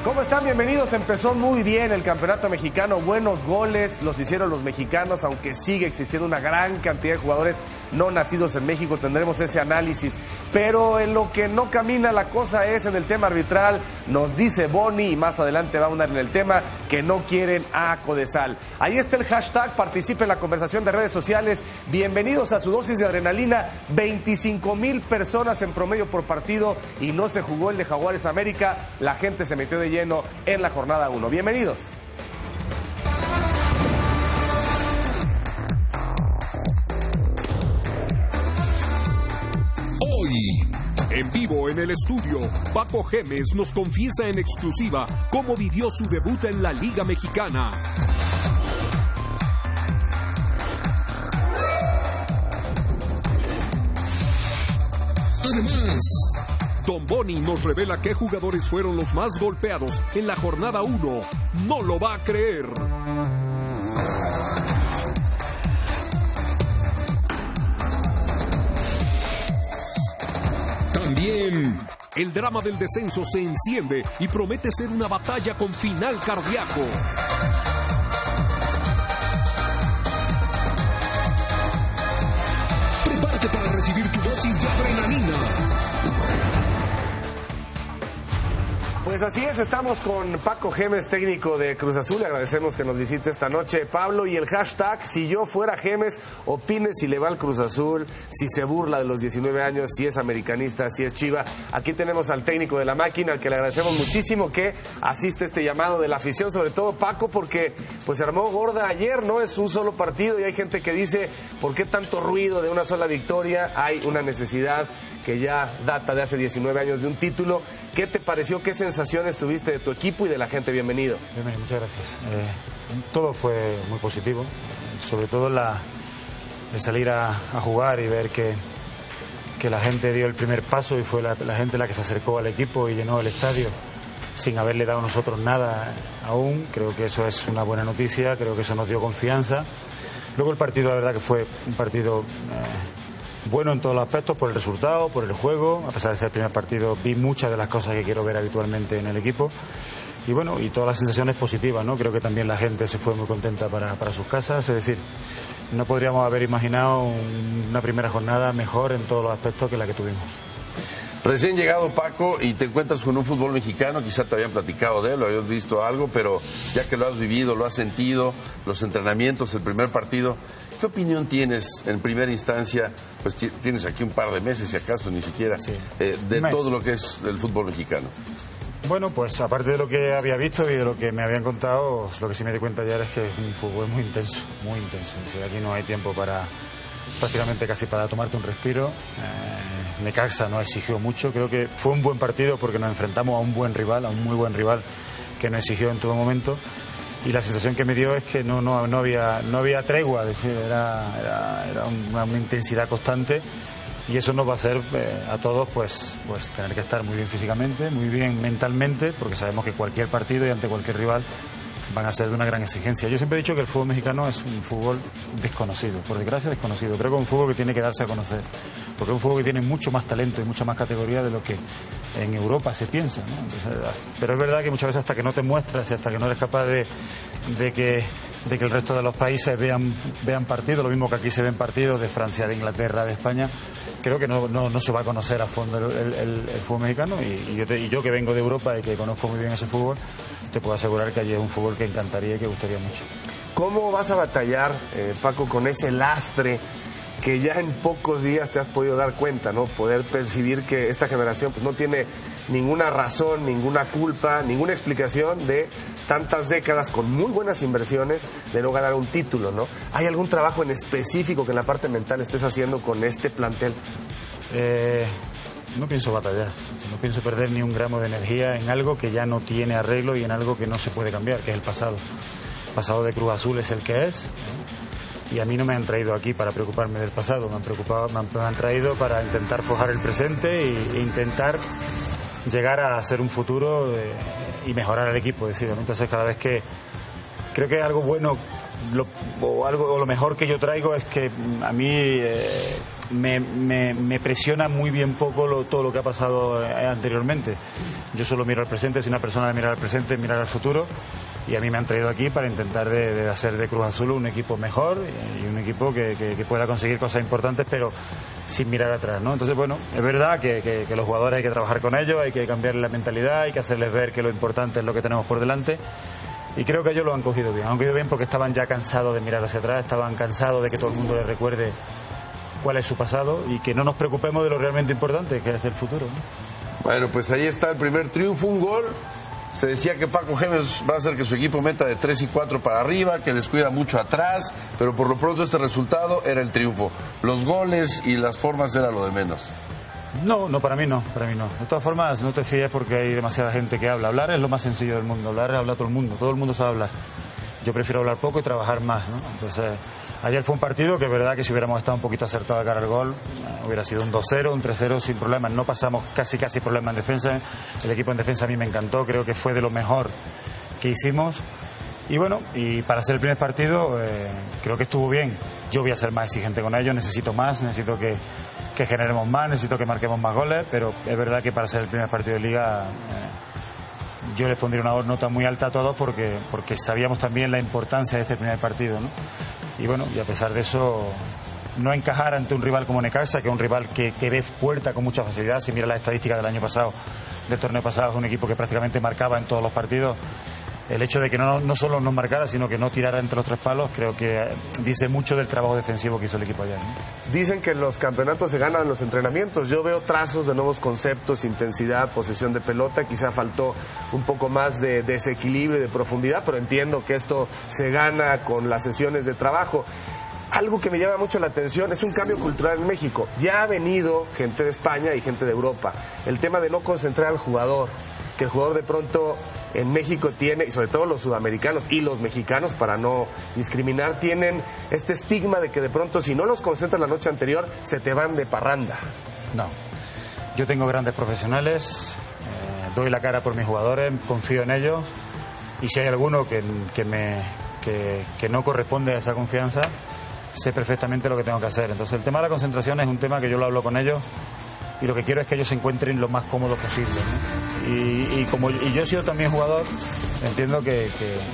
¿Cómo están? Bienvenidos. Empezó muy bien el campeonato mexicano. Buenos goles los hicieron los mexicanos, aunque sigue existiendo una gran cantidad de jugadores no nacidos en México. Tendremos ese análisis. Pero en lo que no camina la cosa es en el tema arbitral. Nos dice Boni, y más adelante va a andar en el tema, que no quieren a Codesal. Ahí está el hashtag. Participe en la conversación de redes sociales. Bienvenidos a su dosis de adrenalina. 25,000 personas en promedio por partido y no se jugó el de Jaguares América. La gente se metió de lleno en la jornada 1. Bienvenidos. Hoy, en vivo en el estudio, Paco Gémez nos confiesa en exclusiva cómo vivió su debut en la Liga Mexicana. Además, Don Boni nos revela qué jugadores fueron los más golpeados en la jornada 1. No lo va a creer. También, el drama del descenso se enciende y promete ser una batalla con final cardíaco. Prepárate para recibir tu dosis de adrenalina. Pues así es, estamos con Paco Gémez, técnico de Cruz Azul. Le agradecemos que nos visite esta noche, Pablo. Y el hashtag, si yo fuera Gémez, opine si le va al Cruz Azul, si se burla de los 19 años, si es americanista, si es chiva. Aquí tenemos al técnico de la máquina, al que le agradecemos muchísimo que asiste a este llamado de la afición, sobre todo Paco, porque pues se armó gorda ayer, ¿no? Es un solo partido y hay gente que dice, ¿por qué tanto ruido de una sola victoria? Hay una necesidad que ya data de hace 19 años de un título. ¿Qué te pareció? ¿Qué sensaciones tuviste de tu equipo y de la gente? Bienvenido. Bienvenido, muchas gracias. Todo fue muy positivo, sobre todo el salir a jugar y ver que la gente dio el primer paso y fue la gente la que se acercó al equipo y llenó el estadio sin haberle dado a nosotros nada aún. Creo que eso es una buena noticia, creo que eso nos dio confianza. Luego el partido, la verdad que fue un partido bueno en todos los aspectos, por el resultado, por el juego. A pesar de ser el primer partido, vi muchas de las cosas que quiero ver habitualmente en el equipo. Y bueno, y todas las sensaciones positivas, ¿no? Creo que también la gente se fue muy contenta para sus casas. Es decir, no podríamos haber imaginado una primera jornada mejor en todos los aspectos que la que tuvimos. Recién llegado, Paco, y te encuentras con un fútbol mexicano, quizá te habían platicado de él, lo habías visto algo, pero ya que lo has vivido, lo has sentido, los entrenamientos, el primer partido, ¿qué opinión tienes en primera instancia? Pues tienes aquí un par de meses, si acaso, ni siquiera, sí, de todo lo que es el fútbol mexicano. Bueno, pues aparte de lo que había visto y de lo que me habían contado, lo que sí me di cuenta ayer es que es un fútbol muy intenso, muy intenso. Es decir, aquí no hay tiempo prácticamente casi para tomarte un respiro. Necaxa nos exigió mucho, creo que fue un buen partido porque nos enfrentamos a un buen rival, a un muy buen rival que nos exigió en todo momento. Y la sensación que me dio es que no había tregua, es decir, era una intensidad constante. Y eso nos va a hacer a todos pues tener que estar muy bien físicamente, muy bien mentalmente, porque sabemos que cualquier partido y ante cualquier rival van a ser de una gran exigencia. Yo siempre he dicho que el fútbol mexicano es un fútbol desconocido, por desgracia desconocido. Creo que es un fútbol que tiene que darse a conocer, porque es un fútbol que tiene mucho más talento y mucha más categoría de lo que en Europa se piensa, ¿no? Entonces, pero es verdad que muchas veces hasta que no te muestras y hasta que no eres capaz de que el resto de los países vean partidos, lo mismo que aquí se ven partidos de Francia, de Inglaterra, de España, creo que no se va a conocer a fondo el fútbol mexicano y yo que vengo de Europa y que conozco muy bien ese fútbol, te puedo asegurar que allí es un fútbol que encantaría y que gustaría mucho. ¿Cómo vas a batallar, Paco, con ese lastre que ya en pocos días te has podido dar cuenta, ¿no? Poder percibir que esta generación pues no tiene ninguna razón, ninguna culpa, ninguna explicación de tantas décadas con muy buenas inversiones de no ganar un título, ¿no? ¿Hay algún trabajo en específico que en la parte mental estés haciendo con este plantel? No pienso batallar, no pienso perder ni un gramo de energía en algo que ya no tiene arreglo y en algo que no se puede cambiar, que es el pasado. El pasado de Cruz Azul es el que es, ¿no? Y a mí no me han traído aquí para preocuparme del pasado, me han traído para intentar forjar el presente e intentar llegar a hacer un futuro y mejorar el equipo. Es decir, entonces cada vez que creo que algo bueno lo mejor que yo traigo es que a mí me presiona muy bien poco todo lo que ha pasado anteriormente. Yo solo miro al presente, soy una persona de mirar al presente, mirar al futuro, y a mí me han traído aquí para intentar de hacer de Cruz Azul un equipo mejor y un equipo que pueda conseguir cosas importantes, pero sin mirar atrás, ¿no? Entonces, bueno, es verdad que los jugadores hay que trabajar con ellos, hay que cambiarles la mentalidad, hay que hacerles ver que lo importante es lo que tenemos por delante. Y creo que ellos lo han cogido bien porque estaban ya cansados de mirar hacia atrás, estaban cansados de que todo el mundo les recuerde cuál es su pasado y que no nos preocupemos de lo realmente importante, que es el futuro, ¿no? Bueno, pues ahí está el primer triunfo, un gol. Se decía que Paco Gémez va a hacer que su equipo meta de 3 y 4 para arriba, que descuida mucho atrás, pero por lo pronto este resultado era el triunfo. Los goles y las formas era lo de menos. No, para mí no. De todas formas, no te fíes porque hay demasiada gente que habla. Hablar es lo más sencillo del mundo, habla todo el mundo sabe hablar. Yo prefiero hablar poco y trabajar más, ¿no? Entonces, ayer fue un partido que es verdad que si hubiéramos estado un poquito acertado de cara al gol, hubiera sido un 2-0, un 3-0 sin problemas. No pasamos casi problemas en defensa. El equipo en defensa a mí me encantó, creo que fue de lo mejor que hicimos. Y bueno, y para hacer el primer partido creo que estuvo bien. Yo voy a ser más exigente con ellos, necesito que generemos más, necesito que marquemos más goles, pero es verdad que para hacer el primer partido de Liga yo les pondría una nota muy alta a todos porque sabíamos también la importancia de este primer partido, ¿no? Y bueno, y a pesar de eso, no encajar ante un rival como Necaxa, que es un rival que ve puerta con mucha facilidad. Si mira las estadísticas del año pasado, del torneo pasado, es un equipo que prácticamente marcaba en todos los partidos. El hecho de que no solo nos marcara, sino que no tirara entre los tres palos, creo que dice mucho del trabajo defensivo que hizo el equipo ayer, ¿no? Dicen que los campeonatos se ganan en los entrenamientos. Yo veo trazos de nuevos conceptos, intensidad, posesión de pelota. Quizá faltó un poco más de desequilibrio y de profundidad, pero entiendo que esto se gana con las sesiones de trabajo. Algo que me llama mucho la atención es un cambio cultural en México. Ya ha venido gente de España y gente de Europa. El tema de no concentrar al jugador, que el jugador de pronto en México tiene, y sobre todo los sudamericanos y los mexicanos, para no discriminar, tienen este estigma de que de pronto si no los concentran la noche anterior, se te van de parranda. No, yo tengo grandes profesionales, doy la cara por mis jugadores, confío en ellos, y si hay alguno que no corresponde a esa confianza, sé perfectamente lo que tengo que hacer. Entonces el tema de la concentración es un tema que yo lo hablo con ellos y lo que quiero es que ellos se encuentren lo más cómodos posible, ¿no? Y yo he sido también jugador, entiendo que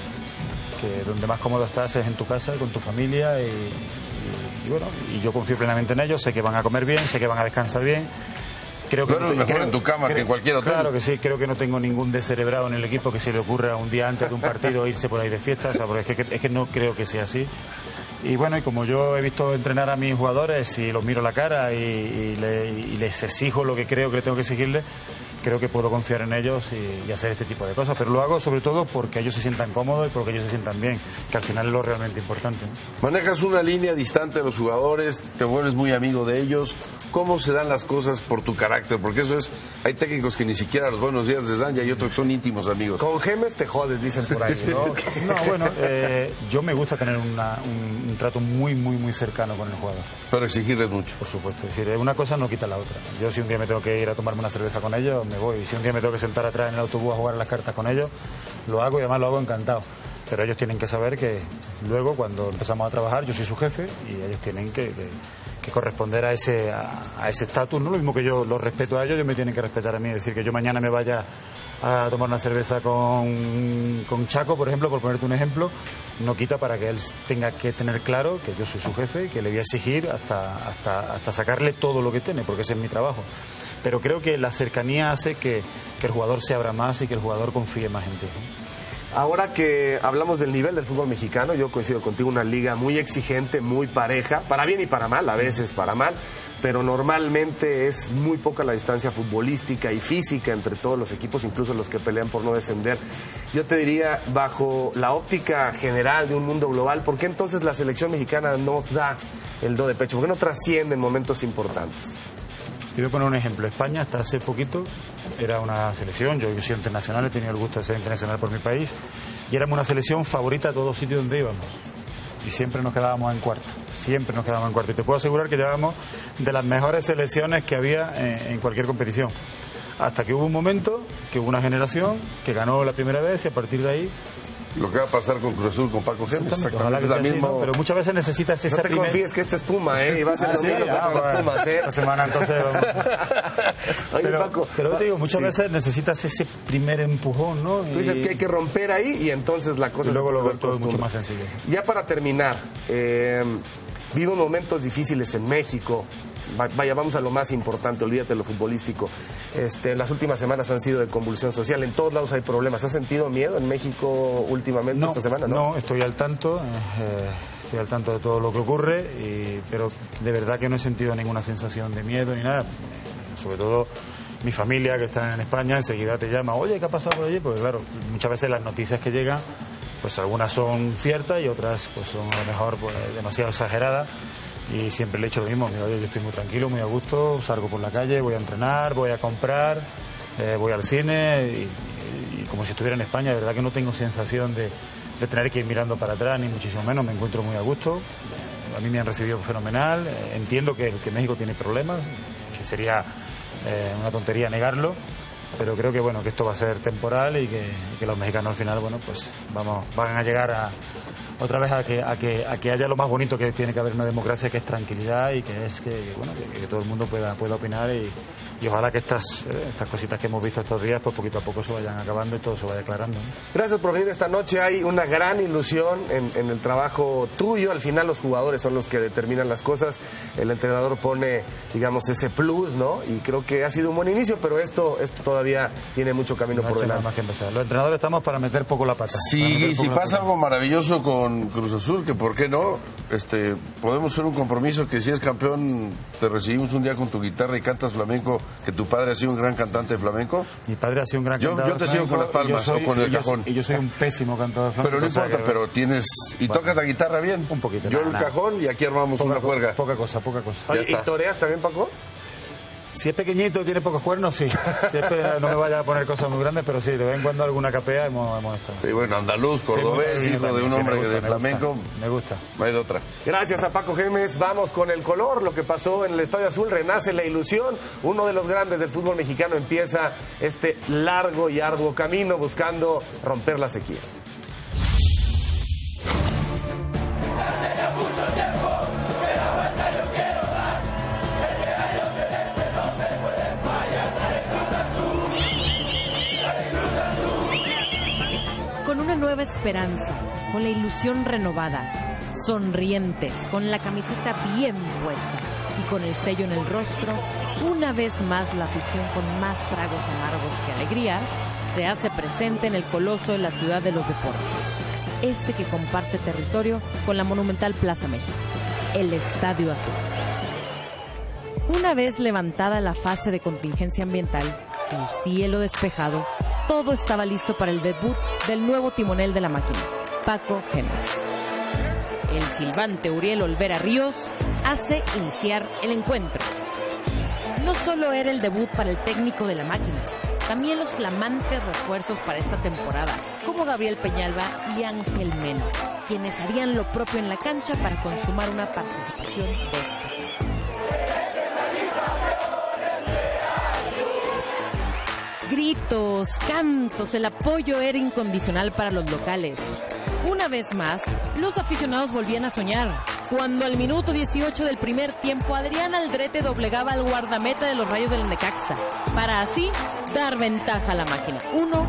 donde más cómodo estás es en tu casa, con tu familia y bueno, y yo confío plenamente en ellos, sé que van a comer bien, sé que van a descansar bien. Creo que mejor en tu cama que en cualquier hotel. Claro que sí, creo que no tengo ningún descerebrado en el equipo que se le ocurra un día antes de un partido irse por ahí de fiesta, o sea, porque es que no creo que sea así. Y bueno, y como yo he visto entrenar a mis jugadores y los miro a la cara y les exijo lo que creo que le tengo que exigirles, creo que puedo confiar en ellos y hacer este tipo de cosas. Pero lo hago sobre todo porque ellos se sientan cómodos y porque ellos se sientan bien, que al final es lo realmente importante, ¿no? Manejas una línea distante de los jugadores, te vuelves muy amigo de ellos. ¿Cómo se dan las cosas por tu carácter? Porque eso es, hay técnicos que ni siquiera los buenos días les dan y hay otros que son íntimos amigos. Con Gémez te jodes, dicen por ahí, ¿no? No, bueno, yo me gusta tener un trato muy cercano con el jugador. Pero exigirles mucho. Por supuesto, es decir, una cosa no quita la otra. Yo si un día me tengo que ir a tomarme una cerveza con ellos, me voy. Y si un día me tengo que sentar atrás en el autobús a jugar a las cartas con ellos, lo hago y además lo hago encantado. Pero ellos tienen que saber que luego cuando empezamos a trabajar yo soy su jefe y ellos tienen que corresponder a ese estatus, ¿no? Lo mismo que yo los respeto a ellos me tienen que respetar a mí. Es decir, que yo mañana me vaya a tomar una cerveza con Chaco, por ejemplo, por ponerte un ejemplo, no quita para que él tenga que tener claro que yo soy su jefe y que le voy a exigir hasta sacarle todo lo que tiene, porque ese es mi trabajo. Pero creo que la cercanía hace que el jugador se abra más y que el jugador confíe más en ti, ¿no? Ahora que hablamos del nivel del fútbol mexicano, yo coincido contigo, una liga muy exigente, muy pareja, para bien y para mal, a veces para mal, pero normalmente es muy poca la distancia futbolística y física entre todos los equipos, incluso los que pelean por no descender. Yo te diría, bajo la óptica general de un mundo global, ¿por qué entonces la selección mexicana no da el do de pecho? ¿Por qué no trasciende en momentos importantes? Te voy a poner un ejemplo. España hasta hace poquito era una selección, yo soy internacional, he tenido el gusto de ser internacional por mi país, y éramos una selección favorita a todos los sitios donde íbamos. Y siempre nos quedábamos en cuarto. Y te puedo asegurar que llevábamos de las mejores selecciones que había en cualquier competición. hasta que hubo un momento, que hubo una generación que ganó la primera vez y a partir de ahí... Lo que va a pasar con Cruz Azul, con Paco Gémez. Ojalá que sea así, ¿no? Pero muchas veces necesitas ese primer... No te confíes que este es Puma, y va a ser lo mismo contra los Pumas, Esta semana entonces vamos. Oye, Paco, pero te digo, muchas veces necesitas ese primer empujón, ¿no? Tú dices que hay que romper ahí y entonces la cosa... Y luego todo es mucho más sencillo. Ya para terminar, vivo momentos difíciles en México. Vaya, vamos a lo más importante, olvídate de lo futbolístico. Las últimas semanas han sido de convulsión social, en todos lados hay problemas. ¿Has sentido miedo en México últimamente esta semana? No, estoy al tanto de todo lo que ocurre, pero de verdad que no he sentido ninguna sensación de miedo ni nada. Sobre todo mi familia que está en España enseguida te llama, oye, ¿qué ha pasado por allí? Porque claro, muchas veces las noticias que llegan, pues algunas son ciertas y otras pues son a lo mejor pues, demasiado exageradas. Y siempre le he hecho lo mismo, oye, yo estoy muy tranquilo, muy a gusto, salgo por la calle, voy a entrenar, voy a comprar, voy al cine y como si estuviera en España, de verdad que no tengo sensación de tener que ir mirando para atrás, ni muchísimo menos, me encuentro muy a gusto, a mí me han recibido fenomenal, entiendo que México tiene problemas, que sería una tontería negarlo, pero creo que bueno, que esto va a ser temporal y que los mexicanos al final, bueno, pues van a llegar otra vez a que haya lo más bonito que tiene que haber una democracia, que es tranquilidad y que es que todo el mundo pueda opinar y ojalá que estas cositas que hemos visto estos días pues poquito a poco se vayan acabando y todo se vaya aclarando, ¿no? Gracias por venir esta noche. Hay una gran ilusión en el trabajo tuyo. Al final los jugadores son los que determinan las cosas, el entrenador pone, digamos, ese plus, ¿no? Y creo que ha sido un buen inicio, pero esto todavía tiene mucho camino por delante. Nada más que empezar. Los entrenadores estamos para meter poco la pata. Sí, si pasa algo maravilloso con Cruz Azul, que por qué no, podemos hacer un compromiso que si es campeón te recibimos un día con tu guitarra y cantas flamenco, que tu padre ha sido un gran cantante de flamenco. Mi padre ha sido un gran cantante. Yo te sigo con las palmas o con el cajón. Y yo soy un pésimo cantador de flamenco. Pero no importa, pero tienes... ¿Y tocas la guitarra bien? Un poquito. Yo el cajón y aquí armamos una juerga. Poca cosa. Oye, ¿y toreas también, Paco? Si es pequeñito y tiene pocos cuernos, sí. No me vaya a poner cosas muy grandes, pero sí, de vez en cuando alguna capea hemos estado. Sí, bueno, andaluz, cordobés, hijo de un hombre de flamenco. Me gusta. No hay de otra. Gracias a Paco Gémez. Vamos con el color. Lo que pasó en el Estadio Azul, renace la ilusión. Uno de los grandes del fútbol mexicano empieza este largo y arduo camino buscando romper la sequía. Con una nueva esperanza, con la ilusión renovada, sonrientes, con la camiseta bien puesta y con el sello en el rostro, una vez más la afición con más tragos amargos que alegrías se hace presente en el coloso de la ciudad de los deportes, ese que comparte territorio con la monumental Plaza México, el Estadio Azul. Una vez levantada la fase de contingencia ambiental, el cielo despejado, todo estaba listo para el debut del nuevo timonel de la máquina, Paco Gémez. El silbante Uriel Olvera Ríos hace iniciar el encuentro. No solo era el debut para el técnico de la máquina, también los flamantes refuerzos para esta temporada, como Gabriel Peñalba y Ángel Mena, quienes harían lo propio en la cancha para consumar una participación de este. Gritos, cantos, el apoyo era incondicional para los locales. Una vez más, los aficionados volvían a soñar, cuando al minuto 18 del primer tiempo Adrián Aldrete doblegaba al guardameta de los Rayos del Necaxa, para así dar ventaja a la máquina, 1-0.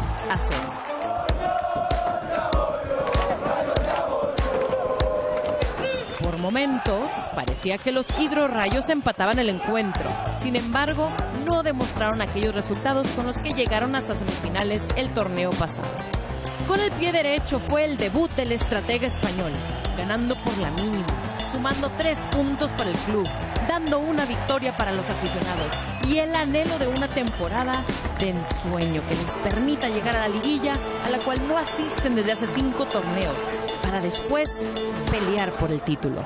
Por momentos, parecía que los hidrorrayos empataban el encuentro. Sin embargo, no demostraron aquellos resultados con los que llegaron hasta semifinales el torneo pasado. Con el pie derecho fue el debut del estratega español, ganando por la mínima, sumando 3 puntos para el club, dando una victoria para los aficionados y el anhelo de una temporada de ensueño que les permita llegar a la liguilla, a la cual no asisten desde hace 5 torneos, para después pelear por el título.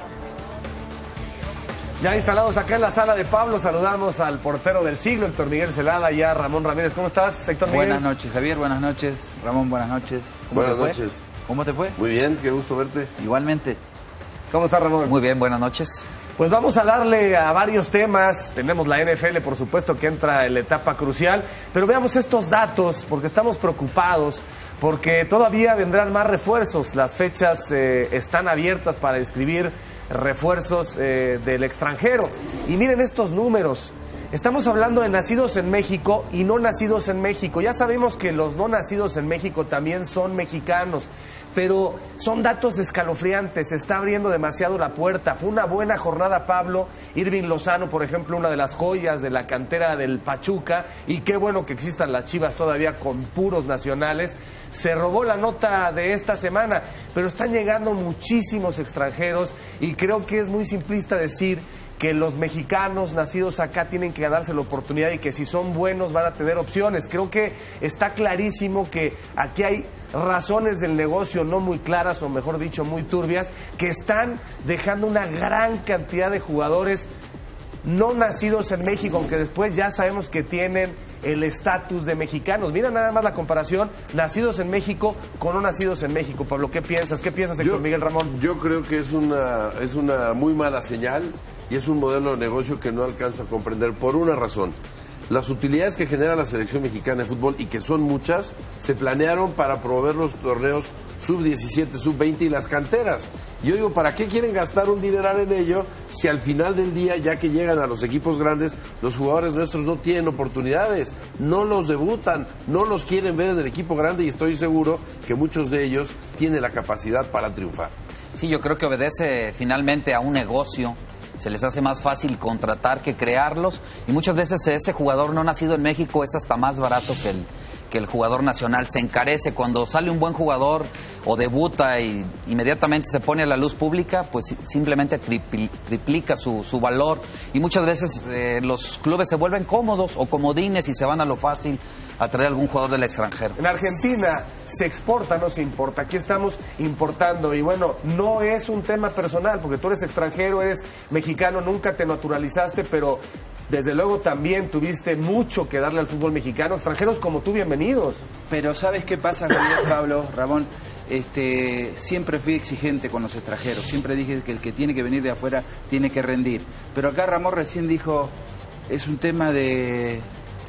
Ya instalados acá en la sala de Pablo, saludamos al portero del siglo, Héctor Miguel Celada, y a Ramón Ramírez. ¿Cómo estás, Héctor Miguel? Buenas noches, Javier. Buenas noches. Ramón, buenas noches. Buenas noches. ¿Cómo te fue? Muy bien, qué gusto verte. Igualmente. ¿Cómo estás, Ramón? Muy bien, buenas noches. Pues vamos a darle a varios temas. Tenemos la NFL, por supuesto, que entra en la etapa crucial. Pero veamos estos datos, porque estamos preocupados, porque todavía vendrán más refuerzos. Las fechas están abiertas para inscribir refuerzos del extranjero. Y miren estos números. Estamos hablando de nacidos en México y no nacidos en México. Ya sabemos que los no nacidos en México también son mexicanos, pero son datos escalofriantes. Se está abriendo demasiado la puerta. Fue una buena jornada, Pablo. Irving Lozano, por ejemplo, una de las joyas de la cantera del Pachuca, y qué bueno que existan las Chivas todavía con puros nacionales. Se robó la nota de esta semana, pero están llegando muchísimos extranjeros y creo que es muy simplista decir que los mexicanos nacidos acá tienen que ganarse la oportunidad y que si son buenos van a tener opciones. Creo que está clarísimo que aquí hay razones del negocio no muy claras, o mejor dicho, muy turbias, que están dejando una gran cantidad de jugadores no nacidos en México, aunque después ya sabemos que tienen el estatus de mexicanos. Mira nada más la comparación, nacidos en México con no nacidos en México. Pablo, ¿qué piensas? ¿Qué piensas, Héctor Miguel Ramón? Yo creo que es una muy mala señal y es un modelo de negocio que no alcanzo a comprender por una razón. Las utilidades que genera la selección mexicana de fútbol, y que son muchas, se planearon para promover los torneos sub-17, sub-20 y las canteras. Yo digo, ¿para qué quieren gastar un dineral en ello si al final del día, ya que llegan a los equipos grandes, los jugadores nuestros no tienen oportunidades, no los debutan, no los quieren ver en el equipo grande, y estoy seguro que muchos de ellos tienen la capacidad para triunfar? Sí, yo creo que obedece finalmente a un negocio. Se les hace más fácil contratar que crearlos, y muchas veces ese jugador no nacido en México es hasta más barato que el jugador nacional. Se encarece cuando sale un buen jugador o debuta y inmediatamente se pone a la luz pública, pues simplemente triplica su valor, y muchas veces los clubes se vuelven cómodos o comodines y se van a lo fácil a traer algún jugador del extranjero. En Argentina se exporta, no se importa. Aquí estamos importando, y bueno, no es un tema personal, porque tú eres extranjero, eres mexicano, nunca te naturalizaste, pero desde luego también tuviste mucho que darle al fútbol mexicano. Extranjeros como tú, bienvenidos. Pero ¿sabes qué pasa, Javier, Pablo, Ramón? Siempre fui exigente con los extranjeros. Siempre dije que el que tiene que venir de afuera tiene que rendir. Pero acá Ramón recién dijo, es un tema de...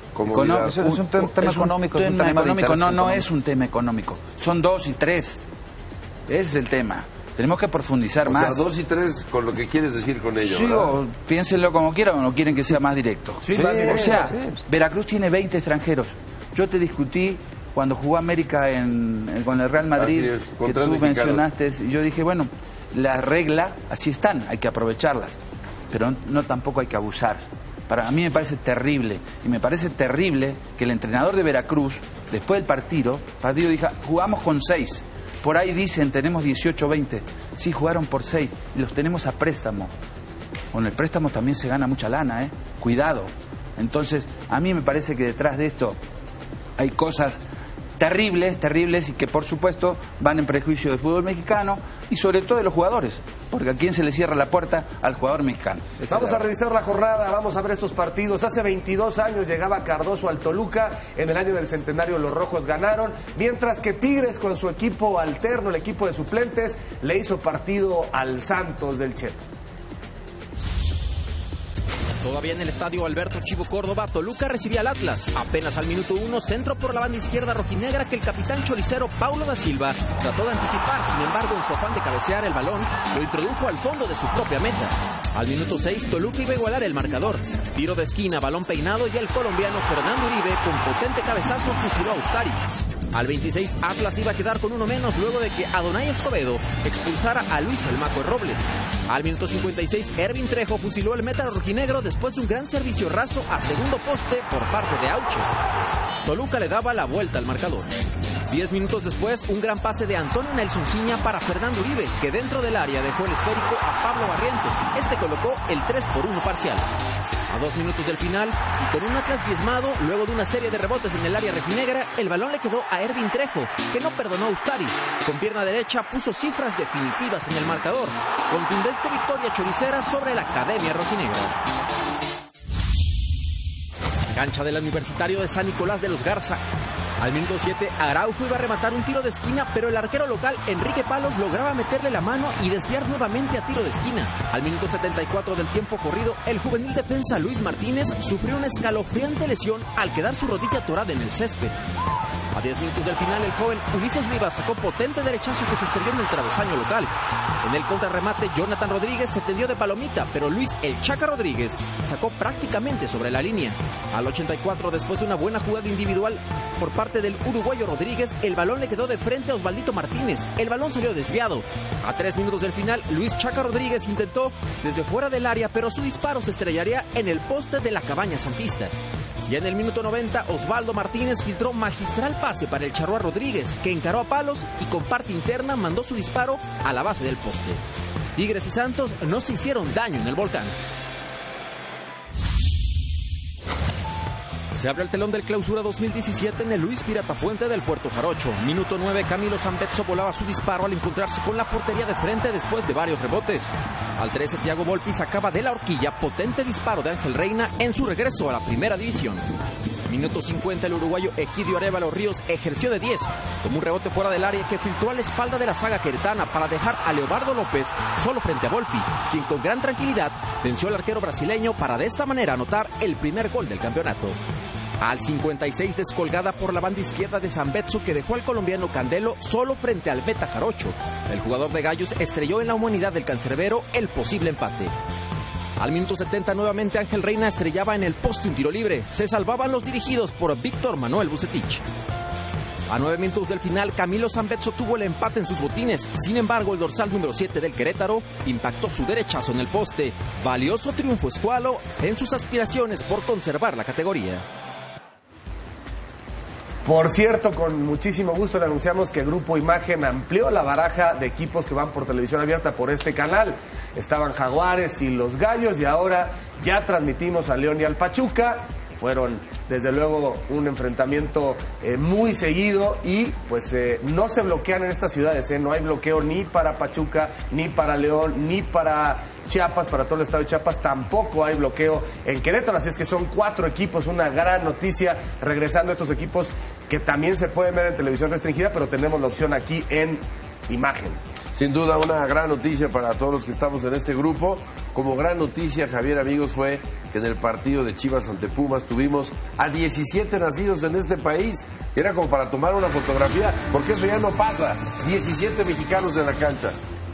Es un tema económico. No es un tema económico. Son 2 y 3. Ese es el tema. Tenemos que profundizar más. 2 y 3 con lo que quieres decir con ello, sí, ¿verdad? O piénsenlo como quieran, o no quieren que sea más directo. Sí, o sea, Veracruz tiene 20 extranjeros. Yo te discutí cuando jugó América con el Real Madrid, que tú mencionaste. Yo dije, bueno, la regla, así están, hay que aprovecharlas. Pero no tampoco hay que abusar. A mí me parece terrible, y me parece terrible que el entrenador de Veracruz, después del partido dijo, jugamos con 6. Por ahí dicen, tenemos 18 o 20. Sí, jugaron por 6, y los tenemos a préstamo. Con el préstamo también se gana mucha lana, cuidado. Entonces, a mí me parece que detrás de esto hay cosas terribles, y que por supuesto van en prejuicio del fútbol mexicano y sobre todo de los jugadores, porque a quién se le cierra la puerta, al jugador mexicano. Vamos a revisar la jornada, vamos a ver estos partidos. Hace 22 años llegaba Cardoso al Toluca, en el año del centenario los rojos ganaron, mientras que Tigres con su equipo alterno, el equipo de suplentes, le hizo partido al Santos del Chepo. Todavía en el estadio Alberto Chivo Córdoba, Toluca recibía al Atlas. Apenas al minuto 1, centro por la banda izquierda rojinegra que el capitán choricero Paulo da Silva trató de anticipar. Sin embargo, en su afán de cabecear el balón, lo introdujo al fondo de su propia meta. Al minuto 6, Toluca iba a igualar el marcador. Tiro de esquina, balón peinado, y el colombiano Fernando Uribe, con potente cabezazo, fusiló a Ustari. Al 26, Atlas iba a quedar con uno menos luego de que Adonai Escobedo expulsara a Luis El Maco Robles. Al minuto 56, Ervin Trejo fusiló el meta rojinegro después de un gran servicio raso a segundo poste por parte de Auche. Toluca le daba la vuelta al marcador. 10 minutos después, un gran pase de Antonio Nelson Ciña para Fernando Uribe, que dentro del área dejó el esférico a Pablo Barrientos. Este colocó el 3-1 parcial. A 2 minutos del final, y con un Atlas diezmado, luego de una serie de rebotes en el área reginegra, el balón le quedó a Ervin Trejo, que no perdonó a Ustari. Con pierna derecha puso cifras definitivas en el marcador. Contundente victoria choricera sobre la Academia Rojinegra. Cancha del Universitario de San Nicolás de los Garza. Al minuto 7, Araujo iba a rematar un tiro de esquina, pero el arquero local, Enrique Palos, lograba meterle la mano y desviar nuevamente a tiro de esquina. Al minuto 74 del tiempo corrido, el juvenil defensa Luis Martínez sufrió una escalofriante lesión al quedar su rodilla atorada en el césped. A 10 minutos del final, el joven Ulises Rivas sacó potente derechazo que se estrelló en el travesaño local. En el contrarremate, Jonathan Rodríguez se tendió de palomita, pero Luis El Chaca Rodríguez sacó prácticamente sobre la línea. Al 84, después de una buena jugada individual por parte del uruguayo Rodríguez, el balón le quedó de frente a Osvaldito Martínez. El balón salió desviado. A 3 minutos del final, Luis Chaca Rodríguez intentó desde fuera del área, pero su disparo se estrellaría en el poste de la Cabaña Santista. Y en el minuto 90, Osvaldo Martínez filtró magistral pase para el Charrúa Rodríguez, que encaró a Palos y con parte interna mandó su disparo a la base del poste. Tigres y Santos no se hicieron daño en el Volcán. Se abre el telón del Clausura 2017 en el Luis Pirata Fuente del Puerto Jarocho. Minuto 9, Camilo Zambetso volaba su disparo al encontrarse con la portería de frente después de varios rebotes. Al 13, Thiago Volpi sacaba de la horquilla potente disparo de Ángel Reina en su regreso a la primera división. Minuto 50, el uruguayo Egidio Arévalo Ríos ejerció de 10, como un rebote fuera del área que filtró a la espalda de la saga queretana para dejar a Leobardo López solo frente a Volpi, quien con gran tranquilidad venció al arquero brasileño para de esta manera anotar el primer gol del campeonato. Al 56, descolgada por la banda izquierda de Zambetso, que dejó al colombiano Candelo solo frente al meta jarocho. El jugador de Gallos estrelló en la humanidad del cancerbero el posible empate. Al minuto 70, nuevamente Ángel Reina estrellaba en el poste un tiro libre. Se salvaban los dirigidos por Víctor Manuel Bucetich. A 9 minutos del final, Camilo Zambetso tuvo el empate en sus botines. Sin embargo, el dorsal número 7 del Querétaro impactó su derechazo en el poste. Valioso triunfo escualo en sus aspiraciones por conservar la categoría. Por cierto, con muchísimo gusto le anunciamos que Grupo Imagen amplió la baraja de equipos que van por televisión abierta por este canal. Estaban Jaguares y los Gallos y ahora ya transmitimos a León y al Pachuca. Fueron desde luego un enfrentamiento muy seguido y pues no se bloquean en estas ciudades, no hay bloqueo ni para Pachuca, ni para León, ni para Chiapas, para todo el estado de Chiapas, tampoco hay bloqueo en Querétaro, así es que son 4 equipos, una gran noticia regresando a estos equipos que también se pueden ver en televisión restringida, pero tenemos la opción aquí en Imagen. Sin duda una gran noticia para todos los que estamos en este grupo. Como gran noticia, Javier, amigos, fue que en el partido de Chivas ante Pumas tuvimos a 17 nacidos en este país. Era como para tomar una fotografía, porque eso ya no pasa. 17 mexicanos en la cancha.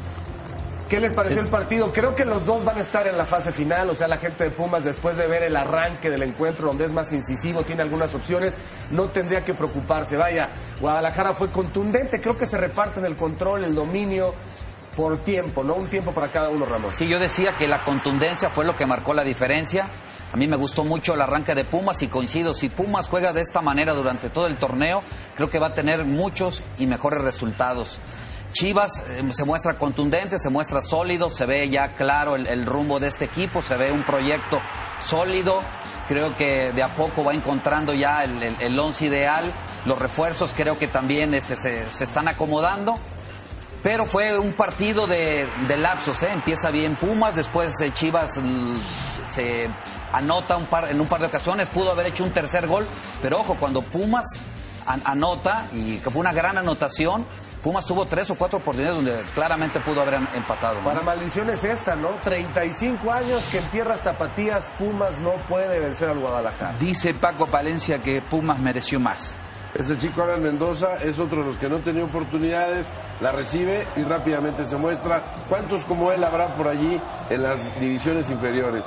¿Qué les pareció el partido? Creo que los dos van a estar en la fase final, o sea, la gente de Pumas, después de ver el arranque del encuentro, donde es más incisivo, tiene algunas opciones, no tendría que preocuparse. Vaya, Guadalajara fue contundente, creo que se reparten el control, el dominio por tiempo, ¿no? Un tiempo para cada uno, Ramón. Sí, yo decía que la contundencia fue lo que marcó la diferencia. A mí me gustó mucho el arranque de Pumas y coincido, si Pumas juega de esta manera durante todo el torneo, creo que va a tener muchos y mejores resultados. Chivas se muestra contundente, se muestra sólido, se ve ya claro el rumbo de este equipo, se ve un proyecto sólido, creo que de a poco va encontrando ya el once ideal, los refuerzos creo que también se están acomodando, pero fue un partido de lapsos, empieza bien Pumas, después Chivas se anota en un par de ocasiones, pudo haber hecho un tercer gol, pero ojo, cuando Pumas anota, y que fue una gran anotación, Pumas tuvo 3 o 4 oportunidades donde claramente pudo haber empatado, ¿no? Para maldición es esta, ¿no? 35 años que en tierras tapatías Pumas no puede vencer al Guadalajara. Dice Paco Palencia que Pumas mereció más. Ese chico Alan Mendoza es otro de los que no tenía oportunidades, la recibe y rápidamente se muestra. ¿Cuántos como él habrá por allí en las divisiones inferiores?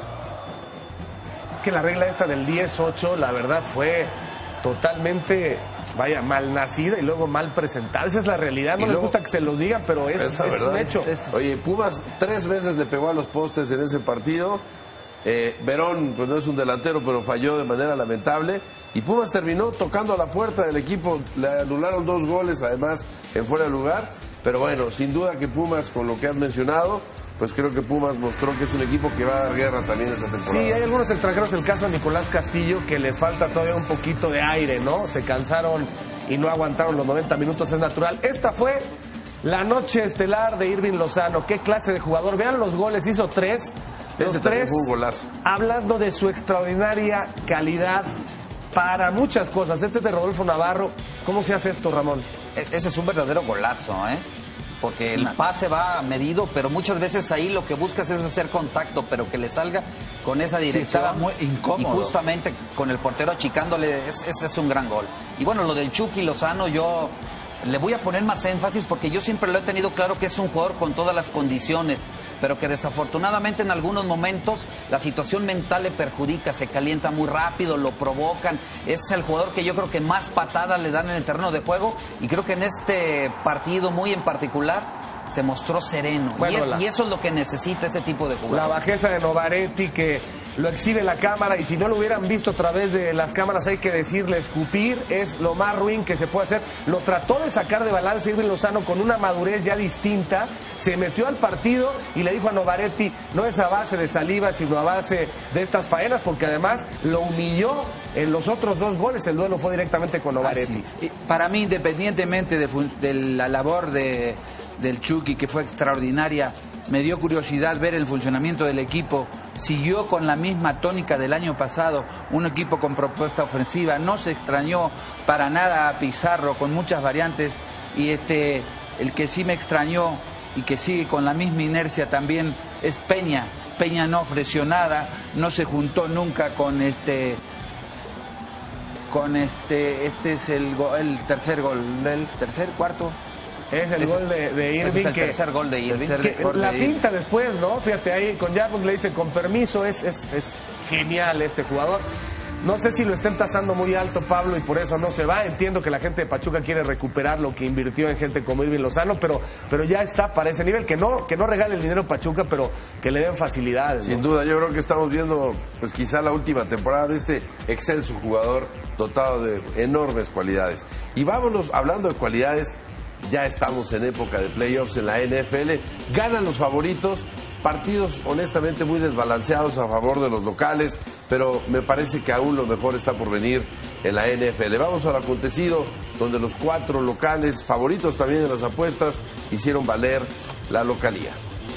Que la regla esta del 10-8, la verdad fue totalmente, vaya, mal nacida y luego mal presentada. Esa es la realidad, no les gusta que se los digan, pero es un hecho. Oye, Pumas 3 veces le pegó a los postes en ese partido. Verón, pues no es un delantero, pero falló de manera lamentable. Y Pumas terminó tocando a la puerta del equipo. Le anularon 2 goles, además, en fuera de lugar. Pero bueno, sin duda que Pumas, con lo que has mencionado, pues creo que Pumas mostró que es un equipo que va a dar guerra también esta temporada. Sí, hay algunos extranjeros, el caso de Nicolás Castillo, que les falta todavía un poquito de aire, ¿no? Se cansaron y no aguantaron los 90 minutos, es natural. Esta fue la noche estelar de Irving Lozano. Qué clase de jugador. Vean los goles, hizo 3. Los 3, fue un golazo. Hablando de su extraordinaria calidad para muchas cosas. Este es de Rodolfo Navarro. ¿Cómo se hace esto, Ramón? Ese es un verdadero golazo, porque el pase va medido, pero muchas veces ahí lo que buscas es hacer contacto, pero que le salga con esa dirección. Sí, estaba muy incómodo. Y justamente con el portero achicándole, ese es un gran gol. Y bueno, lo del Chucky Lozano, yo le voy a poner más énfasis porque yo siempre lo he tenido claro que es un jugador con todas las condiciones, pero que desafortunadamente en algunos momentos la situación mental le perjudica, se calienta muy rápido, lo provocan. Es el jugador que yo creo que más patadas le dan en el terreno de juego, y creo que en este partido muy en particular se mostró sereno. Bueno, y eso es lo que necesita ese tipo de jugador. La bajeza de Novaretti, que lo exhibe la cámara, y si no lo hubieran visto a través de las cámaras, hay que decirle, escupir es lo más ruin que se puede hacer. Lo trató de sacar de balance Irving Lozano con una madurez ya distinta, se metió al partido y le dijo a Novaretti, no es a base de saliva, sino a base de estas faenas, porque además lo humilló en los otros 2 goles. El duelo fue directamente con Novaretti. Para mí, independientemente de la labor del Chucky, que fue extraordinaria, me dio curiosidad ver el funcionamiento del equipo. Siguió con la misma tónica del año pasado, un equipo con propuesta ofensiva. No se extrañó para nada a Pizarro, con muchas variantes, y el que sí me extrañó y que sigue con la misma inercia también es Peña. Peña no ofreció nada, no se juntó nunca con este es el tercer gol, cuarto. Es el gol de Irving. Es el tercer gol de Irving. La finta después, ¿no? Fíjate ahí, con Jabos le dice con permiso, es genial este jugador. No sé si lo estén tasando muy alto, Pablo, y por eso no se va. Entiendo que la gente de Pachuca quiere recuperar lo que invirtió en gente como Irving Lozano, pero ya está para ese nivel. Que no regale el dinero Pachuca, pero que le den facilidades, ¿no? Sin duda, yo creo que estamos viendo pues quizá la última temporada de este excelso jugador dotado de enormes cualidades. Y vámonos, hablando de cualidades, ya estamos en época de playoffs en la NFL. Ganan los favoritos, partidos honestamente muy desbalanceados a favor de los locales, pero me parece que aún lo mejor está por venir en la NFL. Vamos al acontecido, donde los 4 locales, favoritos también de las apuestas, hicieron valer la localía.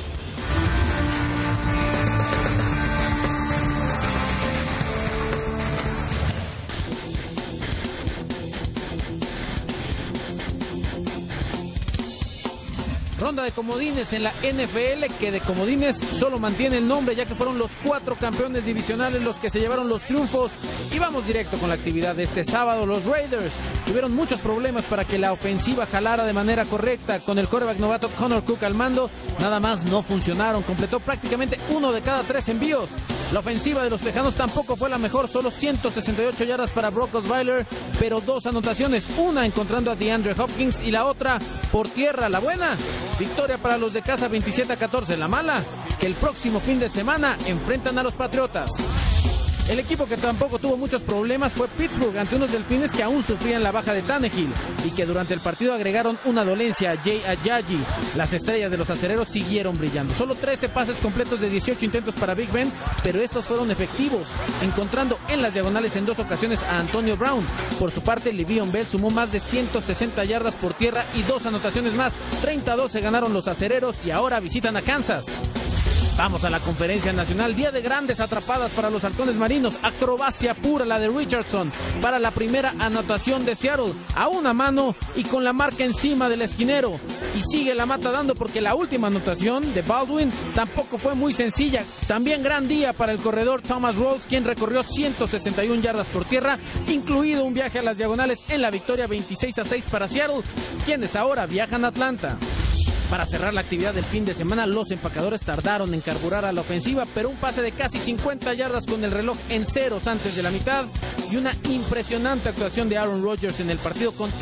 Ronda de comodines en la NFL, que de comodines solo mantiene el nombre, ya que fueron los 4 campeones divisionales los que se llevaron los triunfos. Y vamos directo con la actividad de este sábado. Los Raiders tuvieron muchos problemas para que la ofensiva jalara de manera correcta. Con el quarterback novato Connor Cook al mando, nada más no funcionaron. Completó prácticamente 1 de cada 3 envíos. La ofensiva de los Tejanos tampoco fue la mejor, solo 168 yardas para Brock Osweiler, pero 2 anotaciones, una encontrando a DeAndre Hopkins y la otra por tierra. La buena victoria para los de casa, 27-14. La mala, que el próximo fin de semana enfrentan a los Patriotas. El equipo que tampoco tuvo muchos problemas fue Pittsburgh, ante unos Delfines que aún sufrían la baja de Tannehill y que durante el partido agregaron una dolencia a Jay Ajayi. Las estrellas de los acereros siguieron brillando. Solo 13 pases completos de 18 intentos para Big Ben, pero estos fueron efectivos, encontrando en las diagonales en 2 ocasiones a Antonio Brown. Por su parte, Le'Veon Bell sumó más de 160 yardas por tierra y 2 anotaciones más. 30-12 ganaron los acereros y ahora visitan a Kansas. Vamos a la Conferencia Nacional, día de grandes atrapadas para los halcones marinos, acrobacia pura la de Richardson para la primera anotación de Seattle, a una mano y con la marca encima del esquinero, y sigue la mata dando porque la última anotación de Baldwin tampoco fue muy sencilla. También gran día para el corredor Thomas Rawls, quien recorrió 161 yardas por tierra, incluido un viaje a las diagonales en la victoria 26-6 para Seattle, quienes ahora viajan a Atlanta. Para cerrar la actividad del fin de semana, los empacadores tardaron en carburar a la ofensiva, pero un pase de casi 50 yardas con el reloj en ceros antes de la mitad y una impresionante actuación de Aaron Rodgers en el partido con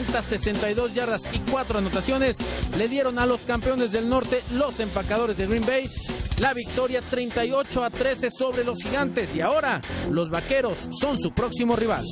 362 yardas y 4 anotaciones le dieron a los campeones del norte, los empacadores de Green Bay, la victoria 38-13 sobre los Gigantes, y ahora los Vaqueros son su próximo rival.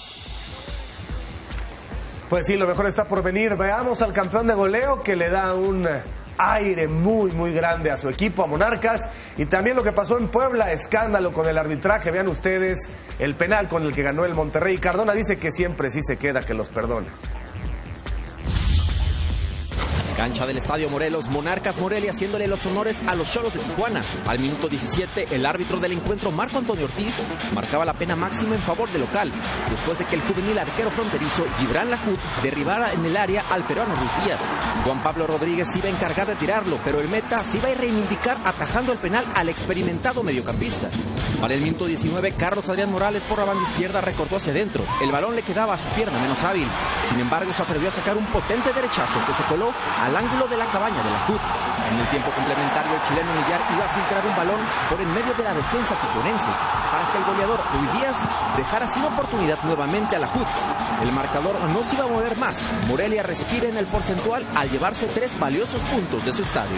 Pues sí, lo mejor está por venir. Veamos al campeón de goleo, que le da un aire muy, muy grande a su equipo, a Monarcas. Y también lo que pasó en Puebla, escándalo con el arbitraje. Vean ustedes el penal con el que ganó el Monterrey. Cardona dice que siempre sí se queda, que los perdona. Cancha del Estadio Morelos, Monarcas Morelia haciéndole los honores a los Cholos de Tijuana. Al minuto 17, el árbitro del encuentro, Marco Antonio Ortiz, marcaba la pena máxima en favor del local, después de que el juvenil arquero fronterizo Gibran Lahoud derribara en el área al peruano Luis Díaz. Juan Pablo Rodríguez iba a encargar de tirarlo, pero el meta se iba a reivindicar atajando el penal al experimentado mediocampista. Para el minuto 19, Carlos Adrián Morales por la banda izquierda recortó hacia adentro. El balón le quedaba a su pierna menos hábil. Sin embargo, se atrevió a sacar un potente derechazo que se coló al ángulo de la cabaña de Lahoud. En el tiempo complementario, el chileno Millar iba a filtrar un balón por en medio de la defensa tijuanense para que el goleador Luis Díaz dejara sin oportunidad nuevamente a Lahoud. El marcador no se iba a mover más. Morelia respira en el porcentual al llevarse 3 valiosos puntos de su estadio.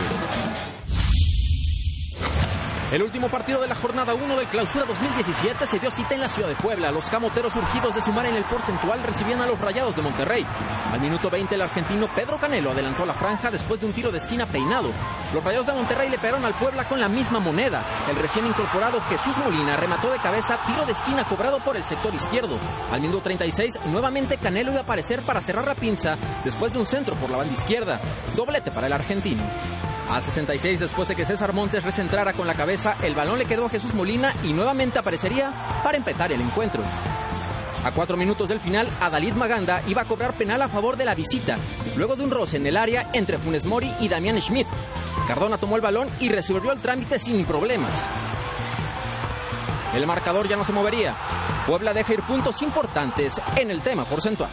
El último partido de la jornada 1 del Clausura 2017 se dio cita en la ciudad de Puebla. Los camoteros, urgidos de sumar en el porcentual, recibían a los Rayados de Monterrey. Al minuto 20, el argentino Pedro Canelo adelantó la franja después de un tiro de esquina peinado. Los Rayados de Monterrey le pegaron al Puebla con la misma moneda. El recién incorporado Jesús Molina remató de cabeza, tiro de esquina cobrado por el sector izquierdo. Al minuto 36, nuevamente Canelo iba a aparecer para cerrar la pinza después de un centro por la banda izquierda. Doblete para el argentino. A 66, después de que César Montes recentrara con la cabeza, el balón le quedó a Jesús Molina y nuevamente aparecería para empatar el encuentro. A 4 minutos del final, Adalid Maganda iba a cobrar penal a favor de la visita, luego de un roce en el área entre Funes Mori y Damián Schmidt. Cardona tomó el balón y resolvió el trámite sin problemas. El marcador ya no se movería. Puebla deja ir puntos importantes en el tema porcentual.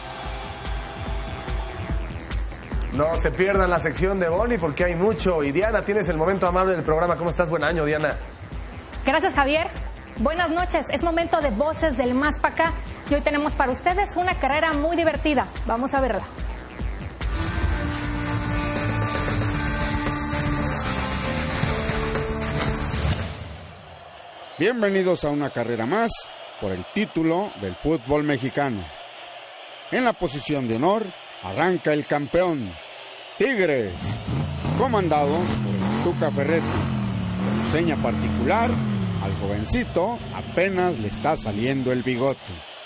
No se pierdan la sección de vóley porque hay mucho. Y Diana, tienes el momento amable del programa. ¿Cómo estás? Buen año, Diana. Gracias, Javier. Buenas noches. Es momento de Voces del Más Pa' Acá. Y hoy tenemos para ustedes una carrera muy divertida. Vamos a verla. Bienvenidos a una carrera más por el título del fútbol mexicano. En la posición de honor arranca el campeón, Tigres, comandados por el Tuca Ferretti. Con seña particular, al jovencito apenas le está saliendo el bigote.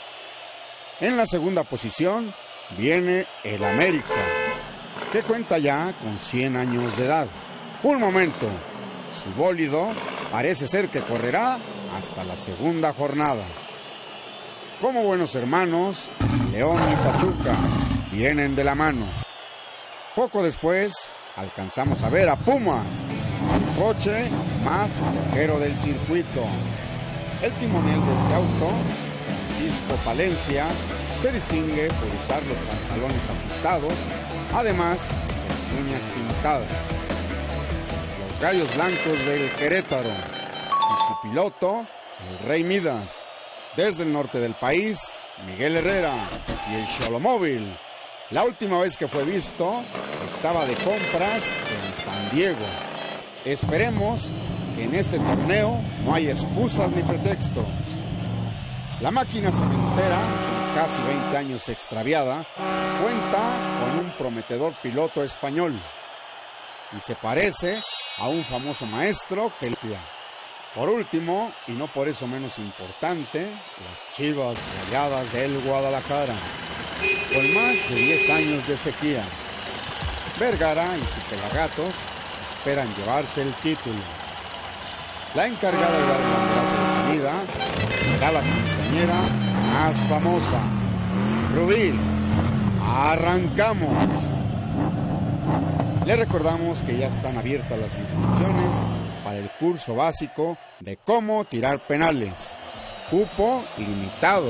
En la segunda posición viene el América, que cuenta ya con 100 años de edad. Un momento, su bólido parece ser que correrá hasta la segunda jornada. Como buenos hermanos, León y Pachuca vienen de la mano. Poco después, alcanzamos a ver a Pumas, el coche más ligero del circuito. El timonel de este auto, Francisco Palencia, se distingue por usar los pantalones ajustados, además de las uñas pintadas. Los Gallos Blancos del Querétaro y su piloto, el Rey Midas. Desde el norte del país, Miguel Herrera y el Xolomóvil. La última vez que fue visto, estaba de compras en San Diego. Esperemos que en este torneo no haya excusas ni pretextos. La máquina cementera, casi 20 años extraviada, cuenta con un prometedor piloto español y se parece a un famoso maestro que limpia. Por último, y no por eso menos importante, las Chivas Rayadas del Guadalajara, con más de 10 años de sequía. Vergara y sus Pelagatos esperan llevarse el título. La encargada de dar un banderazo de salida será la quinceañera más famosa. Rubí, arrancamos. Le recordamos que ya están abiertas las inscripciones para el curso básico de cómo tirar penales. Cupo ilimitado.